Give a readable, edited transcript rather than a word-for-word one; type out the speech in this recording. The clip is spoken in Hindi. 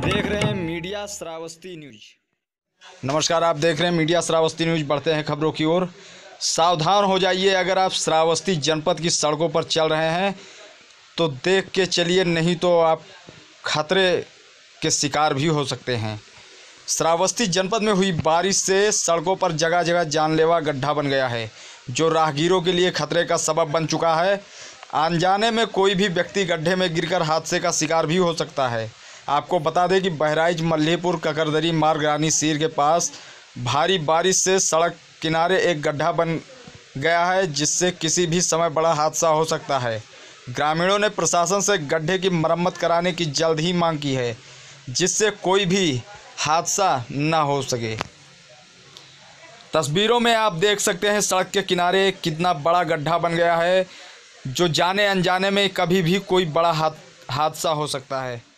देख रहे हैं मीडिया श्रावस्ती न्यूज। नमस्कार, आप देख रहे हैं मीडिया श्रावस्ती न्यूज। बढ़ते हैं खबरों की ओर। सावधान हो जाइए, अगर आप श्रावस्ती जनपद की सड़कों पर चल रहे हैं तो देख के चलिए, नहीं तो आप खतरे के शिकार भी हो सकते हैं। श्रावस्ती जनपद में हुई बारिश से सड़कों पर जगह जगह जानलेवा गड्ढा बन गया है, जो राहगीरों के लिए खतरे का सबब बन चुका है। अनजाने में कोई भी व्यक्ति गड्ढे में गिरकर हादसे का शिकार भी हो सकता है। आपको बता दें कि बहराइच मल्लीपुर ककरदरी मार्ग रानी सीर के पास भारी बारिश से सड़क किनारे एक गड्ढा बन गया है, जिससे किसी भी समय बड़ा हादसा हो सकता है। ग्रामीणों ने प्रशासन से गड्ढे की मरम्मत कराने की जल्द ही मांग की है, जिससे कोई भी हादसा न हो सके। तस्वीरों में आप देख सकते हैं सड़क के किनारे कितना बड़ा गड्ढा बन गया है, जो जाने अनजाने में कभी भी कोई बड़ा हादसा हो सकता है।